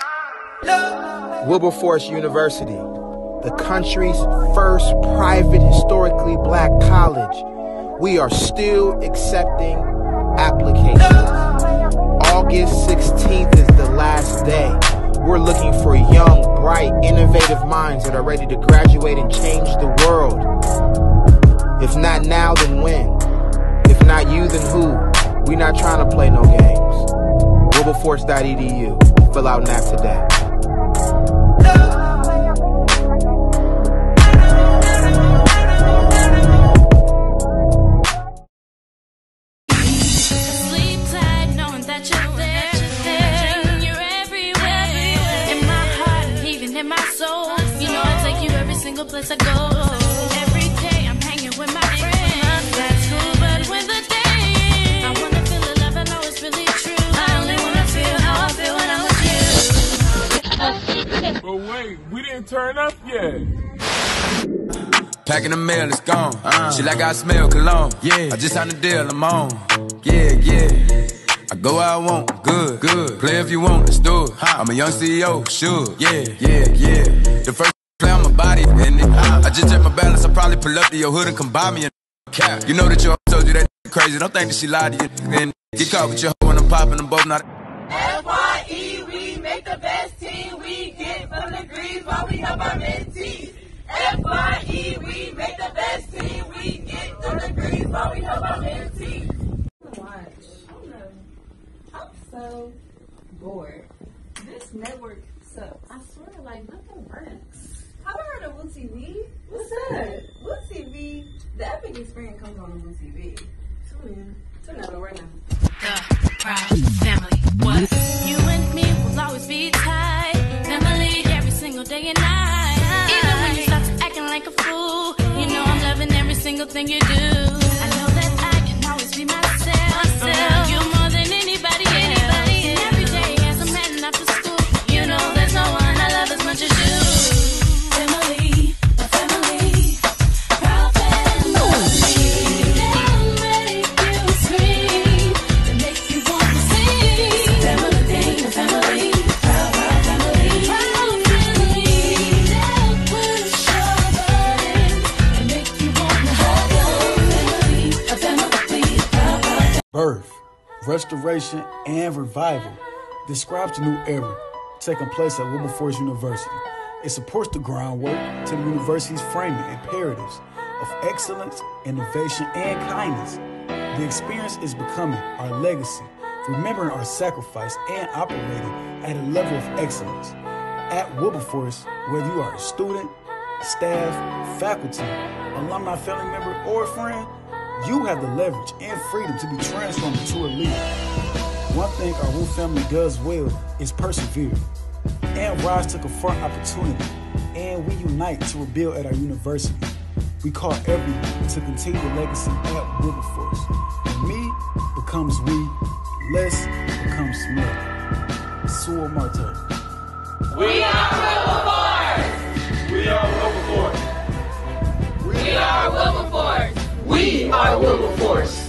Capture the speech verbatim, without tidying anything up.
Wilberforce University, the country's first private historically black college. We are still accepting applications. August sixteenth is the last day. We're looking for young, bright, innovative minds that are ready to graduate and change the world. If not now, then when? If not you, then who? We're not trying to play no games. Wilberforce dot E D U. Fill out an app today. Place I go. Every day I'm hanging with my friends. That's cool, but when the day I wanna feel alive, I know it's really true. I only wanna feel how I feel when I'm with you. But wait, we didn't turn up yet. Packing the mail, it's gone. Uh, she like I smell cologne. Yeah, I just signed a deal, I'm on. Yeah, yeah. I go where I want, good, good. Play if you want, let's do it. I'm a young C E O, sure. Yeah, yeah, yeah. The first play on my body, and it, I just check my balance. I probably pull up to your hood and come buy me a cap. You know that your told you that crazy. Don't think that she lied to you. And get caught with your hoe when I'm popping them both not. F Y E, we make the best team. We get from the degrees while we help our mentees. F Y E, we make the best team. We get from the degrees while we help our mentees. Watch. I'm so bored. This network sucks. I swear, like, nothing works. Have you heard of Woo T V? What's that? Woo T V, the epic experience comes on Woo T V. Tune in. Tune in right now. The proud family. What? You and me will always be tight. Family every single day and night. Even when you start to acting like a fool, you know I'm loving every single thing you do. I know that I can always be myself. myself. You more than anybody, anybody else. And every day as I'm heading after school, you know there's no one I love as much as you. Family, a family, proud family. They'll make you scream, they make you want to sing. Family, a family, proud, proud family, proud family. They'll push your buttons and make you want to hug your family. A family, proud, proud family. Birth, restoration, and revival describes the new era taking place at Wilberforce University. It supports the groundwork to the university's framing imperatives of excellence, innovation, and kindness. The experience is becoming our legacy, remembering our sacrifice and operating at a level of excellence. At Wilberforce, whether you are a student, staff, faculty, alumni, family member, or friend, you have the leverage and freedom to be transformed into a leader. One thing our Woo family does well is persevere and rise to confront opportunity, and we unite to rebuild at our university. We call everyone to continue the legacy at Wilberforce. When me becomes we, less becomes more. Sewell Martyr. We are Wilberforce! We are Wilberforce. We are Wilberforce! We are Wilberforce!